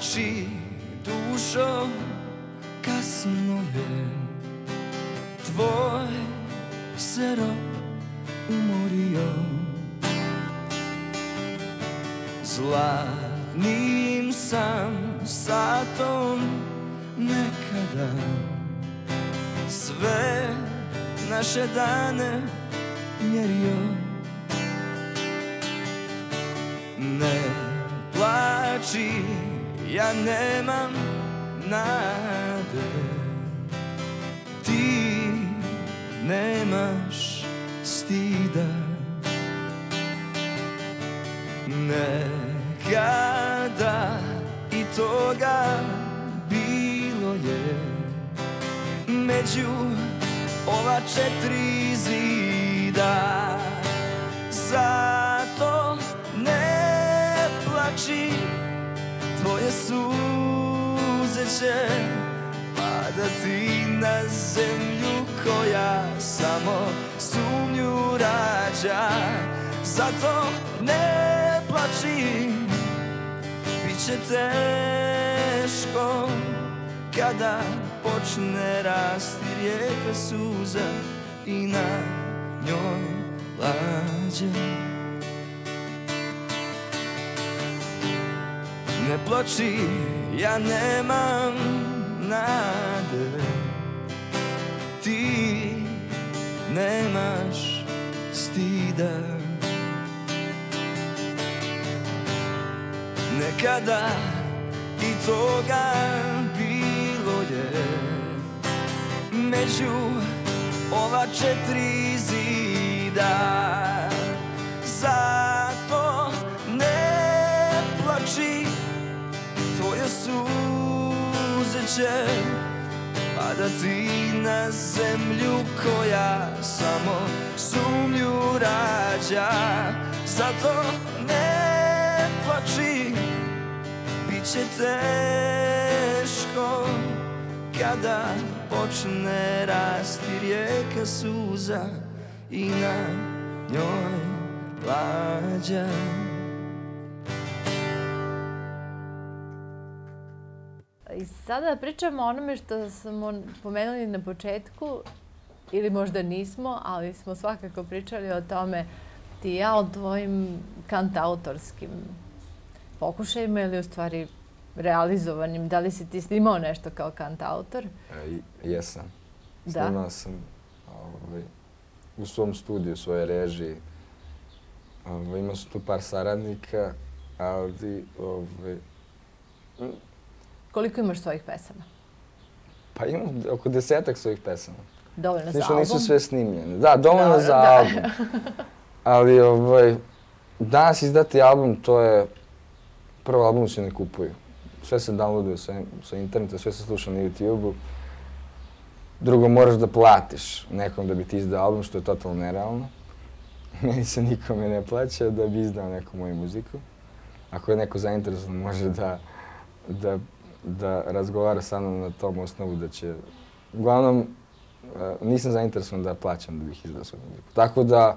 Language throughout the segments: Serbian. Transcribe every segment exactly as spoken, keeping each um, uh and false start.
plači dušo, kasno je. Tvoj se rob umorio. Zlatnim sam satom nekada sve naše dane mjerio. Ne plači, ja nemam nade, ti nemaš stida. Nekada i toga bilo je među ova četiri zida. Zato ne plači, tvoje suze će padati na zemlju koja samo sumnju rađa. Zato ne plači, bit će teško kada počne rasti rijeka suza i na njoj lađa. Ne plači, ja nemam nade, ti nemaš stida. Nekada i toga bilo je među ova četiri zida. Zato ne plači, tvoje suze će padati na zemlju koja samo sumnju rađa. Zato ne plači, bit će teško kada počne rasti rijeka suza i na njoj lađa. I sada pričamo o onome što smo pomenuli na početku, ili možda nismo, ali smo svakako pričali o tome ti i ja, o tvojim kantautorskim pokušajima ili u stvari realizovanim. Da li si ti snimao nešto kao kantautor? Jesam. Snimao sam u svom studiju, u svojoj režiji. Imao sam tu par saradnika, ali... Koliko imaš svojih pesama? Pa imam oko desetak svojih pesama. Dovoljno za album? Nisu sve snimljene. Da, dovoljno za album. Ali danas izdati album, to je... Prvo, album se ne kupuju. Sve se downloaduje sa interneta, sve se sluša na YouTube-u. Drugo, moraš da platiš nekom da bi ti izdao album, što je totalno nerealno. Meni se nikome ne plaća da bi izdao neku moju muziku. Ako je neko zainteresovan, može da razgovara sa mnom na tom osnovu da će... Uglavnom, nisam zainteresovan da plaćam da bih izdao svoju muziku. Tako da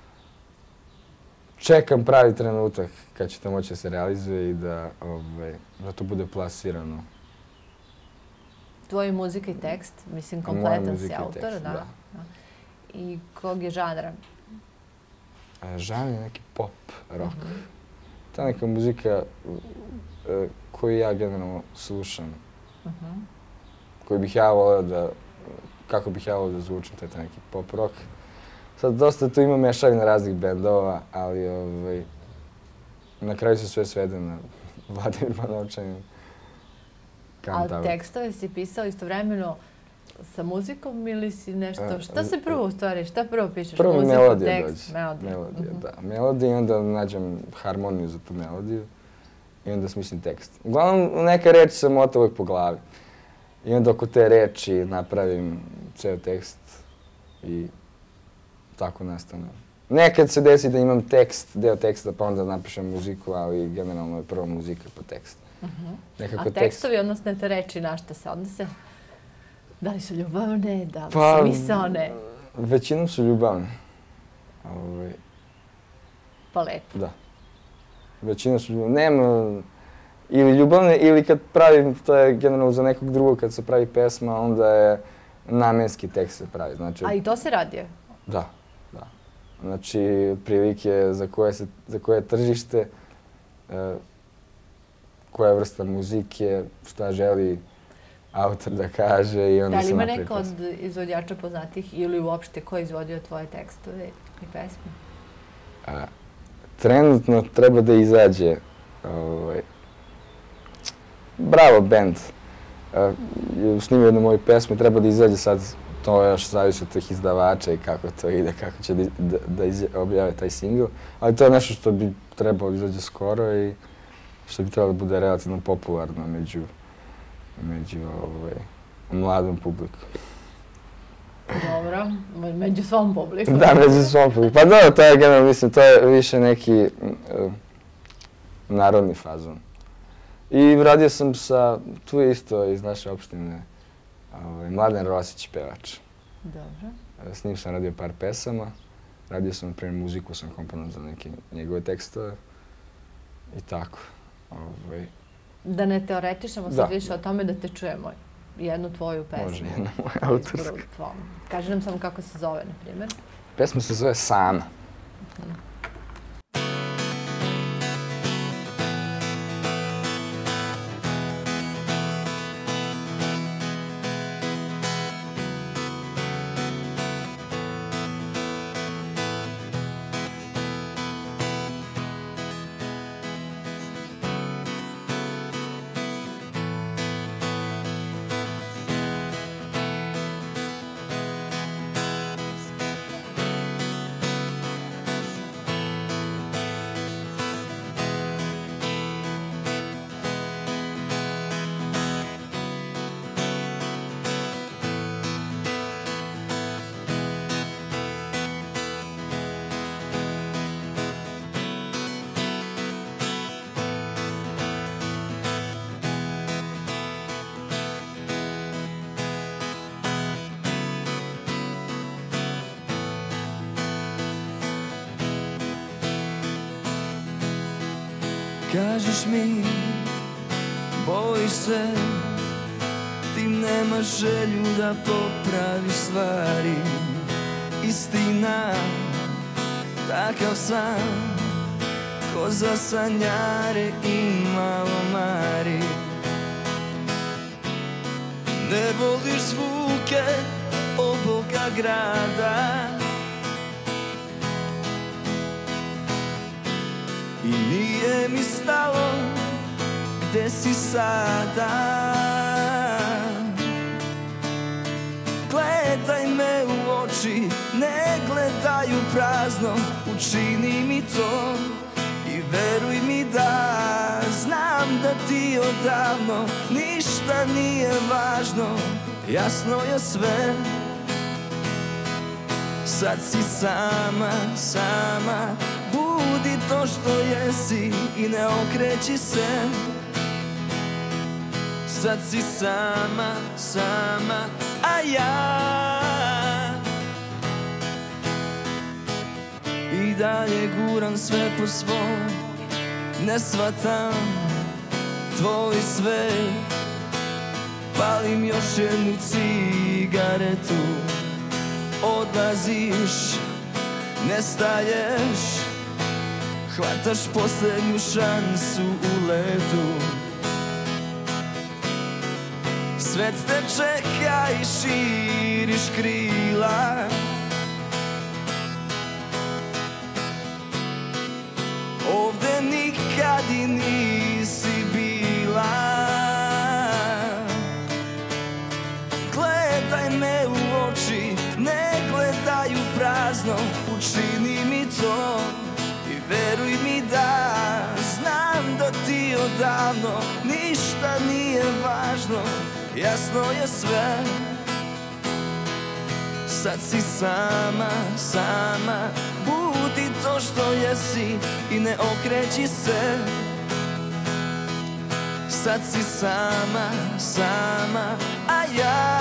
čekam pravi trenutak kad će to moći da se realizuje i da to bude plasirano. Tvoja muzika i tekst, mislim, kompletan si autor, da? I kog je žanra? Žanr je neki pop, rock. To je neka muzika koju ja generalno slušam. Koju bih ja voleo da... Kako bih ja voleo da zvučim, to je neki pop, rock. Sad dosta tu ima mešavina raznih bendova, ali na kraju se sve svede na Vladimir Banovčanin. Ali tekstove si pisao istovremeno sa muzikom ili si nešto... Šta se prvo u stvari, šta prvo pišeš? Prvo melodija dođe. Melodija, da. Melodija i onda nađem harmoniju za tu melodiju i onda smislim tekst. Uglavnom, neka reč se mota uvijek po glavi. I onda oko te reči napravim ceo tekst i tako nastane. Nekad se desi da imam tekst, deo teksta, pa onda napišem muziku, ali generalno je prvo muzika pa tekst. A tekstovi, odnosno te reči, na šta se odnose? Da li su ljubavne, da li su misaone? Većinom su ljubavne. Pa lepo. Da. Većinom su ljubavne. Nema... ili ljubavne, ili kad pravim, to je generalno za nekog drugog, kad se pravi pesma, onda je namenski tekst se pravi. Znači, a i to se radi? Da, da. Znači, prilike za koje, se, za koje je tržište, e, koja vrsta muzike, šta želi autor da kaže i onda se napravi pesma. Da li ima neko od izvođača poznatih ili uopšte ko je izvodio tvoje tekstove i pesme? A, trenutno treba da izađe ovaj, Bravo band. Je snimio jednu moju pesmu, treba da izađe sad, to još zavisi od tih izdavača i kako to ide, kako će da, da, da izje, objave taj singl. Ali to je nešto što bi trebalo da izađe skoro i što bi trebalo da bude relativno popularno među, među ovaj, mladom publikom. Dobro, među svom publikom. Da, među svom publikom. Pa dobro, to je generalno, mislim, to je više neki uh, narodni fazon. I radio sam sa, tu je isto iz naše opštine, ovaj, Mladen Rosić, pevač. Dobro. S njim sam radio par pesama. Radio sam, na primjer, muziku sam komponovao za neke njegove tekstove. I tako. Ovaj. Da ne teoretišemo sad Da. više o tome, da te čujemo jednu tvoju pesmu. Može, jedna moja autorska. Kaži nam samo kako se zove, na primjer. Pesma se zove Sama. Kažeš mi, bojiš se, ti nemaš želju da popraviš stvari. Istina, takav sam, ko za sanjare i malo mari. Ne voliš zvuke ovoga grada i nije mi stalo gde si sada. Gledaj me u oči, ne gledaju prazno, učini mi to i veruj mi da znam da ti odavno ništa nije važno. Jasno je sve, sad si sama, sama. Budi to što jesi i ne okreći se. Sad si sama, sama, a ja i dalje guram sve po svom. Ne shvatam tvoj svet. Palim još jednu cigaretu. Odlaziš, nestaješ, hvataš posljednju šansu u letu. Svet te čeka i širiš krila. Ovde nikad i nisi bila. Gledaj me u oči, ne gledaju prazno, učini mi to i veruj mi da znam da ti odavno ništa nije važno. Jasno je sve, sad si sama, sama. Budi to što jesi i ne okreći se. Sad si sama, sama, a ja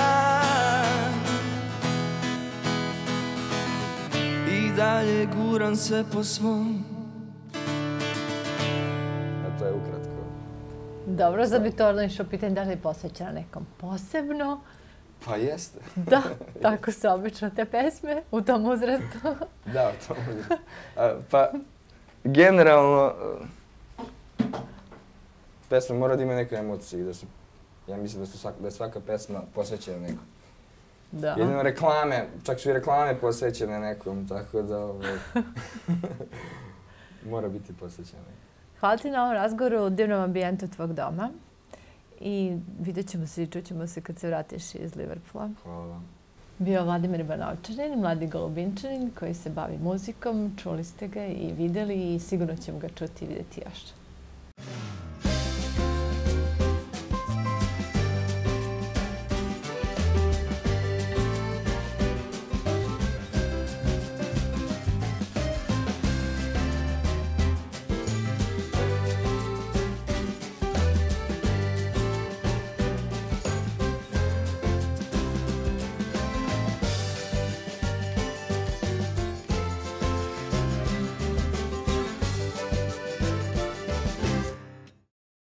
i dalje guram sve po svom. A to je ukratko. Dobro, za bi to odmah išao pitanje da li je posvećena nekom posebno. Pa jeste. Da, tako su obično te pesme u tom uzrastu. Da, u tom uzrastu. Pa, generalno, pesma mora da ima neke emocije. Da su, ja mislim da, su svaka, da je svaka pesma posvećena nekom. Da. Jedino reklame, čak su i reklame posvećene nekom, tako da ovaj, mora biti posvećena nekom. Hvala ti na ovom razgovoru u divnom ambijentu tvog doma. I vidjet ćemo se i čućemo se kad se vratiš iz Liverpoola. Hvala vam. Bio Vladimir Banovčanin, mladi Golubinčanin koji se bavi muzikom. Čuli ste ga i videli i sigurno ćemo ga čuti i vidjeti još.